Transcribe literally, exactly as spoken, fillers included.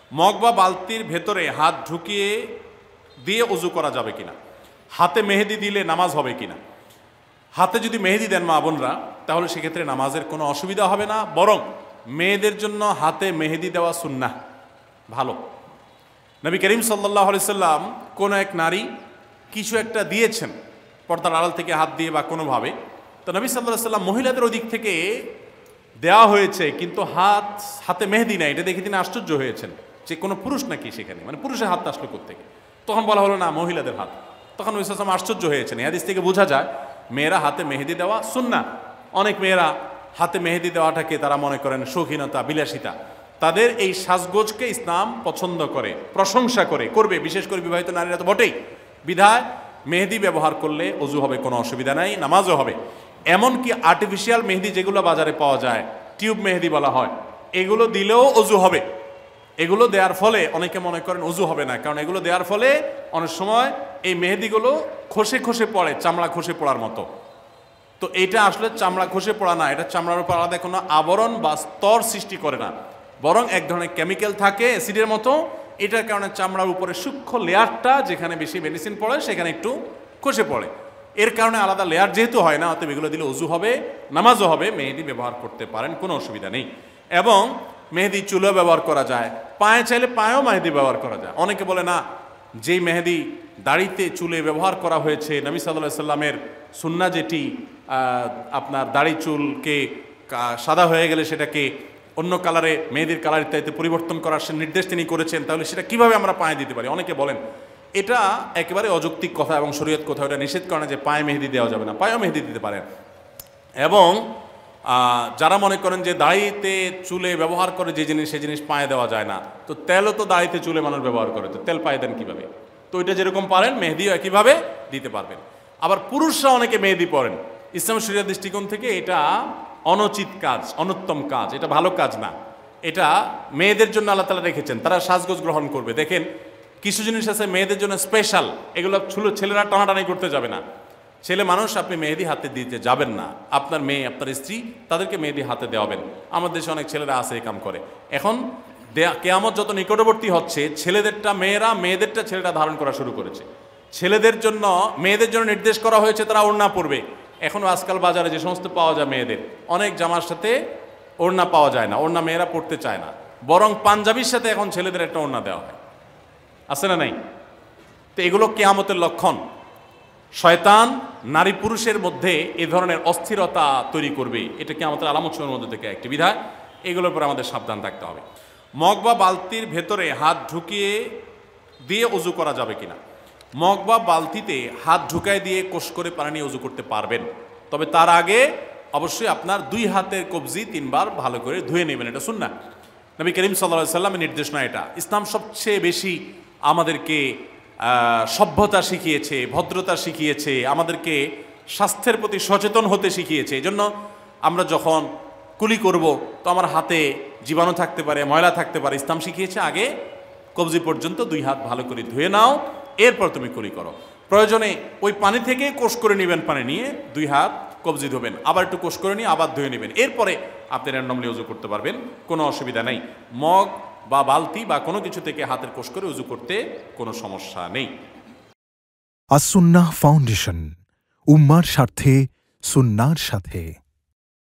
Mug বা বালতির ভেতরে হাত ঢুকিয়ে দিয়ে ওযু করা যাবে কিনা, হাতে মেহেদি দিলে নামাজ হবে কিনা। হাতে যদি মেহেদি দেন মা বোনরা, তাহলে সেক্ষেত্রে নামাজের কোনো অসুবিধা হবে না, বরং মেয়েদের জন্য হাতে মেহেদি দেওয়া সুন্নাহ, ভালো। নবী করিম সাল্লাল্লাহু আলাইহি সাল্লাম কোনো এক নারী কিছু একটা দিয়েছেন পর্দার আড়াল থেকে হাত দিয়ে বা কোনোভাবে, তো নবী সাল্লাল্লাহু আলাইহি সাল্লাম মহিলাদের ওদিক থেকে দেওয়া হয়েছে কিন্তু হাত হাতে মেহেদি নাই, এটা দেখে তিনি আশ্চর্য হয়েছেন যে কোনো পুরুষ নাকি সেখানে, মানে পুরুষের হাত আসলো কোত্থেকে। তখন বলা হলো না, মহিলাদের হাত। তখন নবী সাল্লাল্লাহু আলাইহি সাল্লাম আশ্চর্য হয়েছেন। এই হাদিস থেকে বোঝা যায় মেয়েরা হাতে মেহেদি দেওয়া সুন্নাহ। অনেক মেয়েরা হাতে মেহেদি দেওয়াটাকে তারা মনে করেন শৌখিনতা, বিলাসিতা। তাদের এই সাজগোজকে ইসলাম পছন্দ করে, প্রশংসা করে, করবে, বিশেষ করে বিবাহিত নারীরা তো বটেই। বিধায় মেহেদি ব্যবহার করলে ওযু হবে, কোনো অসুবিধা নাই, নামাজও হবে। এমনকি আর্টিফিশিয়াল মেহেদি যেগুলো বাজারে পাওয়া যায়, টিউব মেহেদি বলা হয়, এগুলো দিলেও ওযু হবে। এগুলো দেওয়ার ফলে অনেকে মনে করেন ওযু হবে না, কারণ এগুলো দেওয়ার ফলে অনেক সময় এই মেহেদিগুলো খসে খসে পড়ে, চামড়া খসে পড়ার মতো। তো এটা আসলে চামড়া খসে পড়া না, এটা চামড়ার উপর আলাদা কোনো আবরণ বা স্তর সৃষ্টি করে না, বরং এক ধরনের কেমিক্যাল থাকে অ্যাসিডের মতো। এটার কারণে চামড়ার উপরে সূক্ষ্ম লেয়ারটা যেখানে বেশি মেডিসিন পড়ে সেখানে একটু খসে পড়ে। এর কারণে আলাদা লেয়ার যেহেতু হয় না, অতএব এগুলো দিলে ওযু হবে, নামাজও হবে। মেহেদি ব্যবহার করতে পারেন, কোনো অসুবিধা নেই। এবং মেহেদি চুলেও ব্যবহার করা যায়, পায়ে চাইলে পায়েও মেহেদি ব্যবহার করা যায়। অনেকে বলে না, যেই মেহেদি দাড়িতে চুলে ব্যবহার করা হয়েছে, নবী সাল্লাল্লাহু আলাইহি সাল্লামের সুন্নাহ যেটি আপনার দাড়ি চুলকে সাদা হয়ে গেলে সেটাকে অন্য কালারে, মেহেদির কালার ইত্যাদিতে পরিবর্তন করার সে নির্দেশ তিনি করেছেন, তাহলে সেটা কিভাবে আমরা পায়ে দিতে পারি। অনেকে বলেন এটা একেবারে অযৌক্তিক কথা এবং শরীয়ত কথা, এটা নিষেধ করে না যে পায়ে মেহেদি দেওয়া যাবে না, পায়েও মেহেদি দিতে পারেন। এবং যারা মনে করেন যে দাড়িতে চুলে ব্যবহার করে যে জিনিস, সেই জিনিস পায়ে দেওয়া যায় না, তো তেলও তো দাড়িতে চুলে মানুষ ব্যবহার করে, তো তেল পায়ে দেন কীভাবে? তো ওইটা যেরকম পারেন মেহেদিও একইভাবে দিতে পারবেন। আবার পুরুষরা অনেকে মেহেদি পরেন, ইসলাম শরীয়ত দৃষ্টিকোণ থেকে এটা অনুচিত কাজ, অনুত্তম কাজ, এটা ভালো কাজ না। এটা মেয়েদের জন্য আল্লাহ তাআলা রেখেছেন, তারা সাজগোজ গ্রহণ করবে। দেখেন কিছু জিনিস আছে মেয়েদের জন্য স্পেশাল, এগুলো ছেলেরা টানাটানি করতে যাবে না। ছেলে মানুষ, আপনি মেহেদি হাতে দিতে যাবেন না, আপনার মেয়ে, আপনার স্ত্রী, তাদেরকে মেহেদি হাতে দেওয়াবেন। আমাদের দেশে অনেক ছেলেরা আছে এই কাম করে। এখন কিয়ামত যত নিকটবর্তী হচ্ছে, ছেলেদেরটা মেয়েরা, মেয়েদেরটা ছেলেরা ধারণ করা শুরু করেছে। ছেলেদের জন্য, মেয়েদের জন্য নির্দেশ করা হয়েছে তারা ওড়না পরবে। এখনও আজকাল বাজারে যে সমস্ত পাওয়া যায় মেয়েদের, অনেক জামার সাথে ওড়না পাওয়া যায় না, ওড়না মেয়েরা পরতে চায় না, বরং পাঞ্জাবির সাথে এখন ছেলেদের একটা ওড়না দেওয়া হয়, আছে না নাই? তো এগুলো কিয়ামতের লক্ষণ। শয়তান নারী পুরুষের মধ্যে এ ধরনের অস্থিরতা তৈরি করবে, এটা কিয়ামতের আলামতের মধ্যে থেকে একটি। বিধায় এগুলোর উপর আমাদের সাবধান থাকতে হবে। মগ বা বালতির ভেতরে হাত ঢুকিয়ে দিয়ে ওযু করা যাবে কিনা। মগ বা বালতিতে হাত ঢুকায় দিয়ে কোষ করে পানি নিয়ে ওযু করতে পারবেন, তবে তার আগে অবশ্যই আপনার দুই হাতের কবজি তিনবার ভালো করে ধুয়ে নেবেন, এটা সুন্নাহ। নবী করিম সাল্লাল্লাহু আলাইহি সাল্লামের নির্দেশনা এটা। ইসলাম সবচেয়ে বেশি আমাদেরকে সভ্যতা শিখিয়েছে, ভদ্রতা শিখিয়েছে, আমাদেরকে স্বাস্থ্যের প্রতি সচেতন হতে শিখিয়েছে। এই জন্য আমরা যখন কুলি করব, তো আমার হাতে জীবাণু থাকতে পারে, ময়লা থাকতে পারে, ইসলাম শিখিয়েছে আগে কবজি পর্যন্ত দুই হাত ভালো করে ধুয়ে নাও, এরপর তুমি কুলি করো। প্রয়োজনে ওই পানি থেকে কোষ করে নেবেন, পানি নিয়ে দুই হাত কবজি ধোবেন, আবার একটু কোষ করে নিয়ে আবার ধুয়ে নেবেন, এরপরে আপনি র্যান্ডমলি ওযু করতে পারবেন, কোনো অসুবিধা নেই। মগ বা বালতি বা কোনো কিছু থেকে হাতের কোষ করে ওযু করতে কোনো সমস্যা নেই। আস সুন্নাহ ফাউন্ডেশন, উম্মার স্বার্থে সুন্নাহর সাথে।